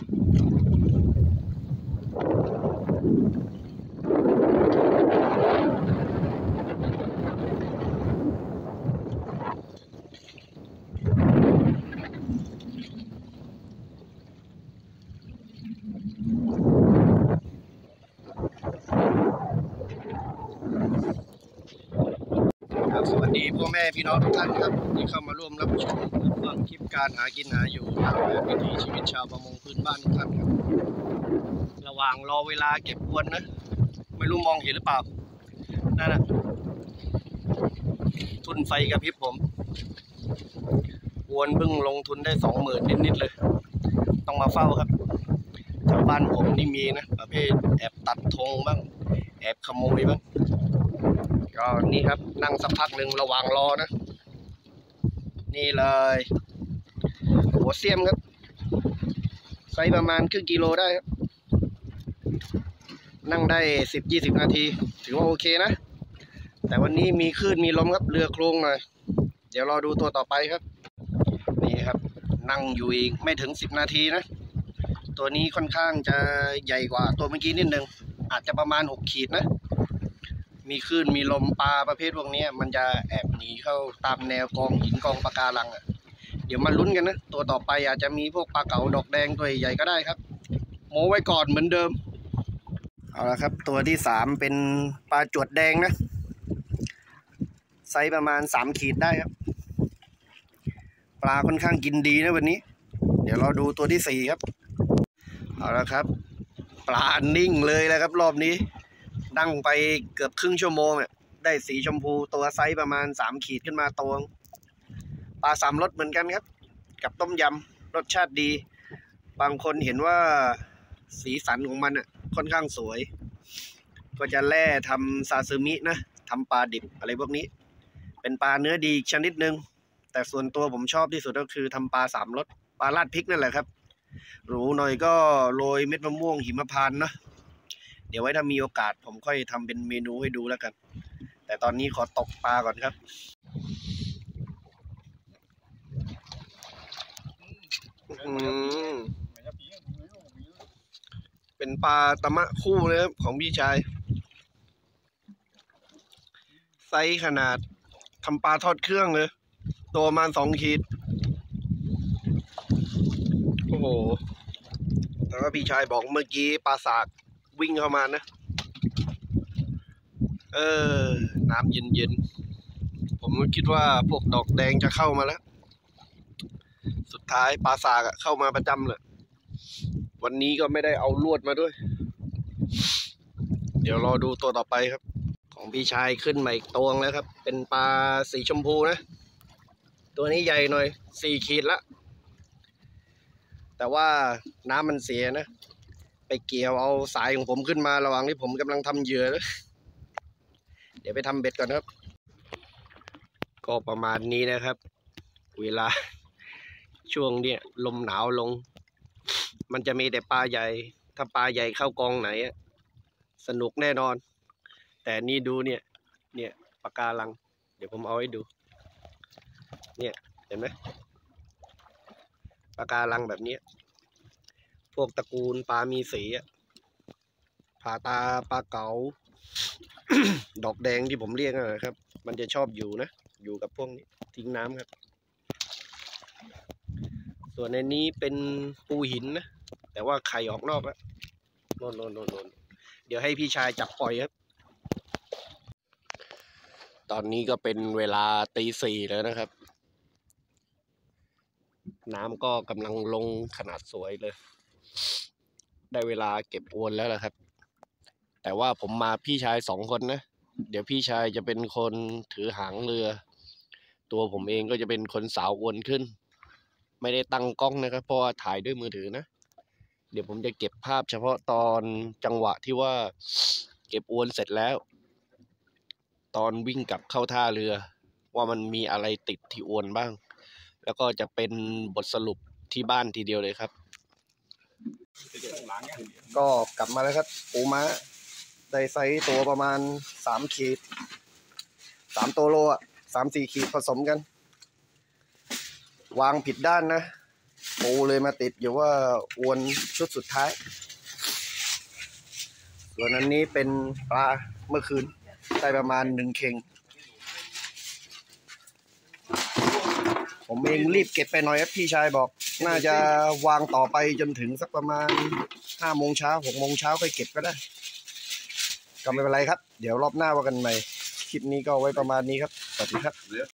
สวัสดีพ่อแม่พี่น้องทุกท่านครับที่เข้ามาร่วมรับชมฟังคลิปการหากินหาอยู่วิถีชีวิตชาวประมงพื้นบ้านทุกท่านครับระหว่างรอเวลาเก็บอวนนะไม่รู้มองเห็นหรือเปล่านั่นนะทุนไฟกระพริบผมอวนเพิ่งลงทุนได้20,000นิดๆเลยต้องมาเฝ้าครับแถวบ้านผมนี่มีนะประเภทแอบตัดธงบ้างแอบขโมยบ้างก็นี่ครับนั่งสักพักหนึ่งระหว่างรอนะนี่เลยหัวเสียมครับไซส์ประมาณครึ่งกิโลได้ครับนั่งได้10-20 นาทีถือว่าโอเคนะแต่วันนี้มีคลื่นมีลมครับเรือโครงหน่อยเดี๋ยวรอดูตัวต่อไปครับนี่ครับนั่งอยู่อีกไม่ถึง10 นาทีนะตัวนี้ค่อนข้างจะใหญ่กว่าตัวเมื่อกี้นิดนึงอาจจะประมาณ6 ขีดนะมีคลื่นมีลมปลาประเภทพวกนี้มันจะแอบหนีเข้าตามแนวกองหินกองปะการังเดี๋ยวมาลุ้นกันนะตัวต่อไปอาจจะมีพวกปลาเก๋าดอกแดงตัวใหญ่ก็ได้ครับโม้ไว้ก่อนเหมือนเดิมเอาละครับตัวที่3เป็นปลาจวดแดงนะไซส์ประมาณ3 ขีดได้ครับปลาค่อนข้างกินดีนะวันนี้เดี๋ยวเราดูตัวที่4ครับเอาละครับปลานิ่งเลยแล้วครับรอบนี้นั่งไปเกือบครึ่งชั่วโมงได้สีชมพูตัวไซส์ประมาณ3 ขีดขึ้นมาตัวปลา3 รสเหมือนกันครับกับต้มยำรสชาติดีบางคนเห็นว่าสีสันของมันค่อนข้างสวยก็จะแล่ทำซาซิมินะทำปลาดิบอะไรพวกนี้เป็นปลาเนื้อดีชนิดนึงแต่ส่วนตัวผมชอบที่สุดก็คือทำปลา3 รสปลาราดพริกนั่นแหละครับหรูหน่อยก็โรยเม็ดมะม่วงหิมพานต์นะเดี๋ยวไว้ถ้ามีโอกาสผมค่อยทำเป็นเมนูให้ดูแล้วกันแต่ตอนนี้ขอตกปลาก่อนครับเป็นปลาตะมะคู่เลยครับของพี่ชายไซส์ขนาดทำปลาทอดเครื่องเลยตัวประมาณ2 ขีดโอ้โหแต่ว่าพี่ชายบอกเมื่อกี้ปลาสากวิ่งเข้ามานะน้ำเย็นๆผมก็คิดว่าพวกดอกแดงจะเข้ามาแล้วสุดท้ายปลาสากเข้ามาประจำเลยวันนี้ก็ไม่ได้เอาลวดมาด้วยเดี๋ยวรอดูตัวต่อไปครับของพี่ชายขึ้นมาอีกตัวแล้วครับเป็นปลาสีชมพูนะตัวนี้ใหญ่หน่อย4 ขีดละแต่ว่าน้ำมันเสียนะไปเกี่ยวเอาสายของผมขึ้นมาระหว่างที่ผมกำลังทำเหยื่อนะเดี๋ยวไปทำเบ็ดก่อนครับก็ประมาณนี้นะครับเวลาช่วงเนี้ยลมหนาวลงมันจะมีแต่ปลาใหญ่ถ้าปลาใหญ่เข้ากองไหนสนุกแน่นอนแต่นี่ดูเนี่ยปะการังเดี๋ยวผมเอาให้ดูเนี่ยเห็นไหมปะการังแบบนี้พวกตระกูลปลามีสีผาตาปลาเก๋า ดอกแดงที่ผมเรียกนะครับมันจะชอบอยู่นะอยู่กับพวกนี้ทิ้งน้ำครับส่วนในนี้เป็นปูหินนะแต่ว่าไข่ออกนอกแล้วโน่นเดี๋ยวให้พี่ชายจับปล่อยครับตอนนี้ก็เป็นเวลาตี 4แล้วนะครับน้ำก็กำลังลงขนาดสวยเลยได้เวลาเก็บอวนแล้วล่ะครับแต่ว่าผมมาพี่ชาย2 คนนะเดี๋ยวพี่ชายจะเป็นคนถือหางเรือตัวผมเองก็จะเป็นคนสาวอวนขึ้นไม่ได้ตั้งกล้องนะครับเพราะว่าถ่ายด้วยมือถือนะเดี๋ยวผมจะเก็บภาพเฉพาะตอนจังหวะที่ว่าเก็บอวนเสร็จแล้วตอนวิ่งกลับเข้าท่าเรือว่ามันมีอะไรติดที่อวนบ้างแล้วก็จะเป็นบทสรุปที่บ้านทีเดียวเลยครับก็กลับมาแล้วครับปูม้าได้ไซส์ตัวประมาณ3 ขีด3 ตัวโล3-4 ขีดผสมกันวางผิดด้านนะปูเลยมาติดอยู่ว่าอวนชุดสุดท้ายส่วนอันนี้เป็นปลาเมื่อคืนได้ประมาณ1 เข่งผมเองรีบเก็บไปหน่อยครับพี่ชายบอกน่าจะวางต่อไปจนถึงสักประมาณ5 โมงเช้า6 โมงเช้าค่อยเก็บก็ได้ก็ไม่เป็นไรครับเดี๋ยวรอบหน้าว่ากันใหม่คลิปนี้ก็ไว้ประมาณนี้ครับสวัสดีครับ